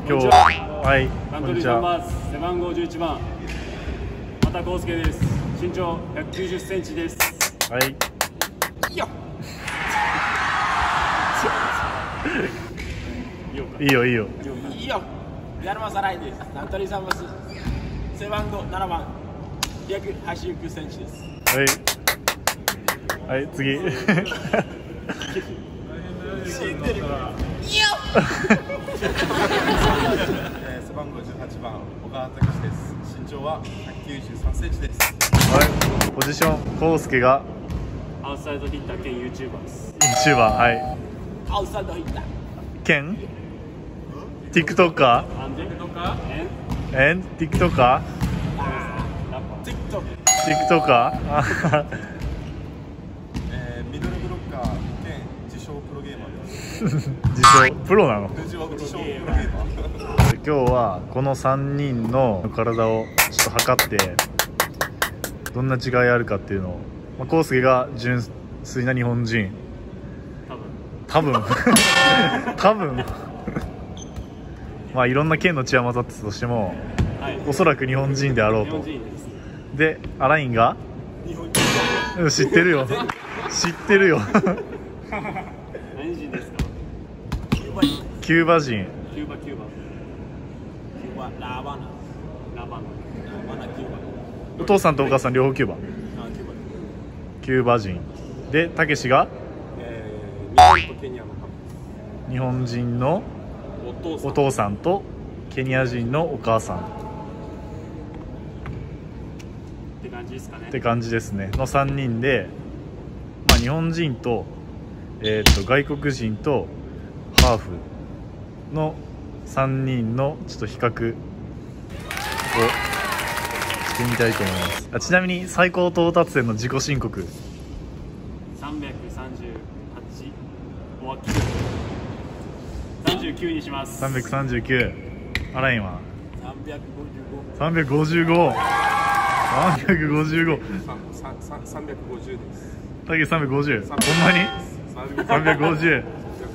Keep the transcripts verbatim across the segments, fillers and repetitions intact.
今日ははいカントリーさんバース背番号じゅういちばん又田康介です。身長ひゃくきゅうじゅっセンチです。 はい。 いいよ。 いいよいいよ。 いいよ。ヤルマサライです。カントリーさんバース背番号ななばんひゃくはちじゅうきゅうセンチです。 はいはい次。 知ってる。いいよ。 背番号じゅうはちばん小川武史です。身長はひゃくきゅうじゅうさんセンチです。 はい。ポジション康介がアウトサイドヒッター兼 ユーチューバーです。 ユーチューバーはい。 アウトサイドヒッター兼 TikToker TikToker and TikToker TikToker えー、ミドルブロッカー兼自称プロゲーマーです。 自称プロなの。 自称プロゲーマー。 今日はこのさんにんの体をちょっと測ってどんな違いあるかっていうのを、まあ、康介が純粋な日本人多分多分まあいろんな県の血は混ざってたとしても、はい、おそらく日本人であろうと。でアラインがうん知ってるよ知ってるよ何人ですか？ キューバ人。 キューバキューバキューバラバナラバナラバナキューバ。 お父さんとお母さん両方キューバ。キューバ人でたけしが、 えー、日本とケニアの日本人のお父さんとケニア人のお母さんって感じですかね。 って感じですねのさんにんで、まあ、日本人と、えー、と外国人とハーフのさんにんのちょっと比較をしてみたいと思います。あちなみに最高到達点の自己申告さんびゃくさんじゅうはちおわきさんじゅうきゅうにします。 さんびゃくさんじゅうきゅう。アラインはさんびゃくごじゅうご。 さんびゃくごじゅうご。さんびゃくごじゅうご。 さんびゃくごじゅうです。 たけしさんびゃくごじゅう。ほんまにさんびゃくごじゅう。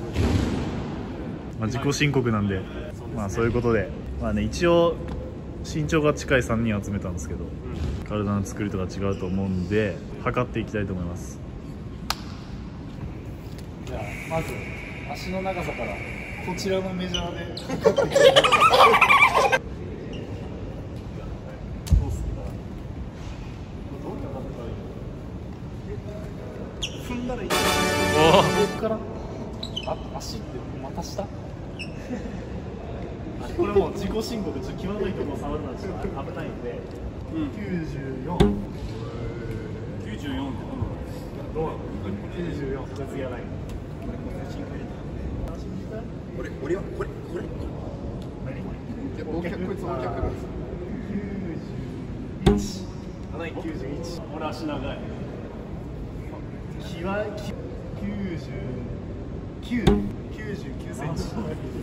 まあ自己申告なんで、まあそういうことで、まあね一応身長が近いさんにん集めたんですけど、体の作りとか違うと思うんで測っていきたいと思います。じゃあまず足の長さからこちらのメジャーで測っていきたいと思います。踏んだらいい。ここからあ足ってまた下これもう自己申告ちょっと際どいところ触るのはちょっと危ないんで、うん、きゅうじゅうよん。 きゅうじゅうよんってどうなの？きゅうじゅうよん。じゃあ次はない。 これ俺はこれこれ何？ 大脚こいつ大脚なんです。 きゅうじゅういち。あないきゅうじゅういち。 俺足長い。 きわききゅうじゅうきゅう。きゅうじゅうきゅうセンチ。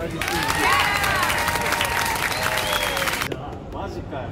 マジかよ。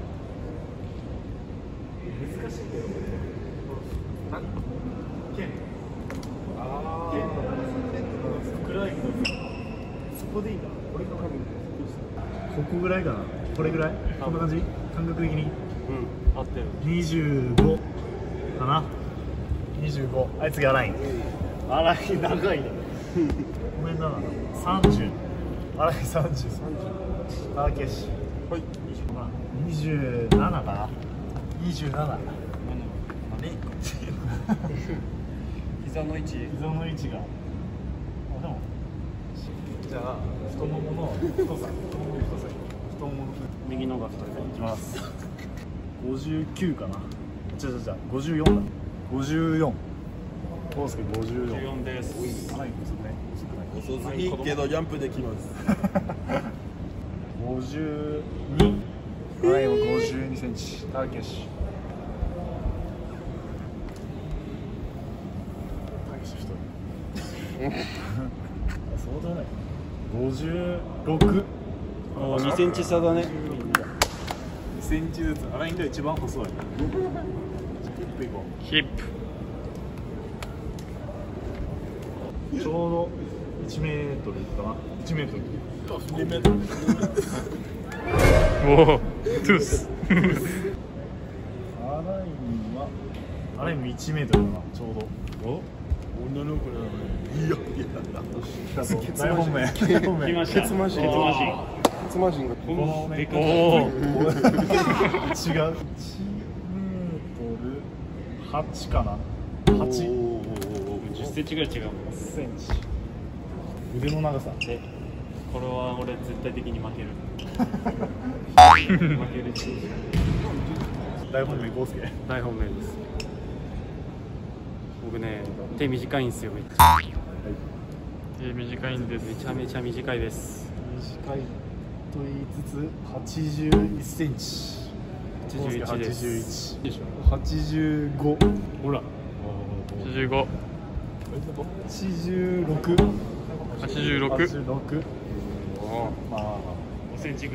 難しいけど。何？剣。ああ。剣の長さ。暗いけど。そこでいいか。これが多分。ここぐらいかな。これぐらい？こんな感じ？感覚的に。 うん。合ってる。 にじゅうごかな。にじゅうご。あいつがアライン。アライン長いね。ごめんな。さんじゅう。アラインさんじゅう。たけし。はい。にじゅうななかな。にじゅうなな。 膝の位置。 膝の位置が。あでも。じゃあ太ももの太さ。太ももの太さ。太ももの右のが太い。 いきます。ごじゅうきゅうかな。じゃじゃじゃごじゅうよんだ。ごじゅうよん。康介ごじゅうよん。 ごじゅうよんです。 はい、遅くね。 遅すぎけどジャンプできます。 ごじゅうに。はい、ごじゅうにセンチ。たけし。たけし太い。そうでもない。ごじゅうろく。 にセンチ差だね。 にセンチずつ。アラインが一番細い。ヒップいこう。 ヒップ。 ちょうどいちメートルかな。 いちメートル。 にメートル。 おお、トゥース。アラインはアラインもいちメートルだな、ちょうど。お女の子なのね。いやいや。 大本命。大本命。 来ました。 ケツマジン。 ケツマジン。 ケツマジンが。 このでかいおお。違う。いちメートルはちかな。はち。 じゅっセンチぐらい違うもん。 センチ。腕の長さ。 で、これは俺絶対的に負ける。負けるし。 大本命コウスケ。 大本命です。僕ね、手短いんですよ、めっちゃ。手短いんです。めちゃめちゃ短いです。 短いと言いつつはちじゅういっセンチ。 はちじゅういちです。 はちじゅうご。ほら。ははちじゅうご。 ちじゅうろく。 はちじゅうろく。 はちじゅうろく。まあごセンチぐら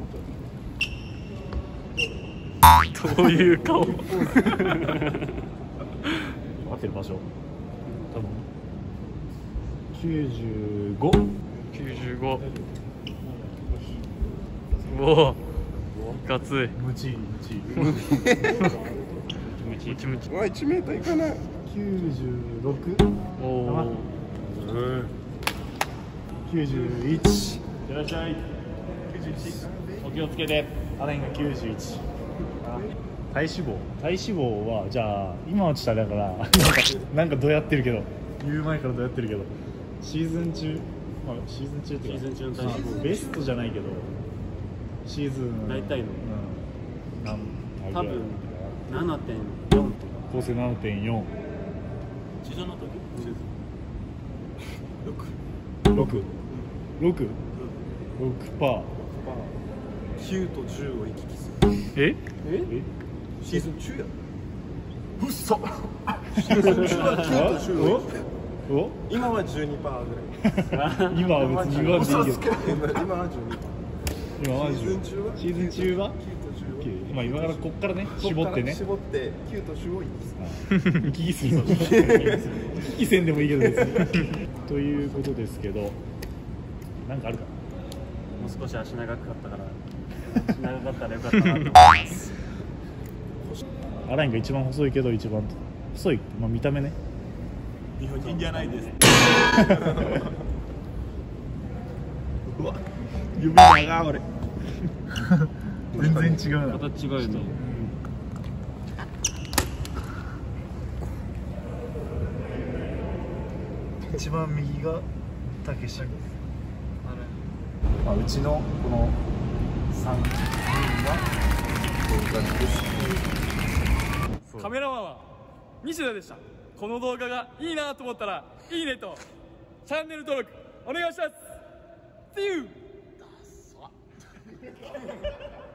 い。どういう顔？ 合ってる場所。多分きゅうじゅうご。 きゅうじゅうご。おお。いかつい。 ムチムチ。 ムチムチムチ。 うわ、いちメートルいかない。 きゅうじゅうろく。 おお。 きゅうじゅういち。 いらっしゃい。お気をつけて。 アラインがきゅうじゅういち。体脂肪体脂肪はじゃあ今はちょっとあれだからなんかなんかどうやってるけど言う前からどうやってるけどシーズン中、まあ、シーズン中っていうかシーズン中の体脂肪まあベストじゃないけどシーズン大体のうんなん多分 ななてんよん とか。 構成 ななてんよん。 地上の時ろく。ろく。ろくパー。 きゅうとじゅうを行き来する。 え？ えシーズン中や。 うっそシーズン中はきゅうとじゅうを行き来。 お今はじゅうにパーぐらい。 今は別に言わんでいいけど今はじゅうにパー。 今はシーズン中はシーズン中はきゅうとじゅうをまあ今からこっからね絞ってね絞ってきゅうとじゅうを行き来する。 行き来するの行き来せんでもいいけど別にということですけどなんかあるかもう少し足長かったから足長かったらよかったなと思いますな。アラインが一番細いけど一番細い、まあ、見た目ね。 日本人じゃないです。うわ、指長俺。 全然違うな。 形違うね。 一番右がたけし。まあ、うちのこのさんにんはこういう感じです。 カメラマンは西田でした。この動画がいいなと思ったらいいねとチャンネル登録お願いします。See you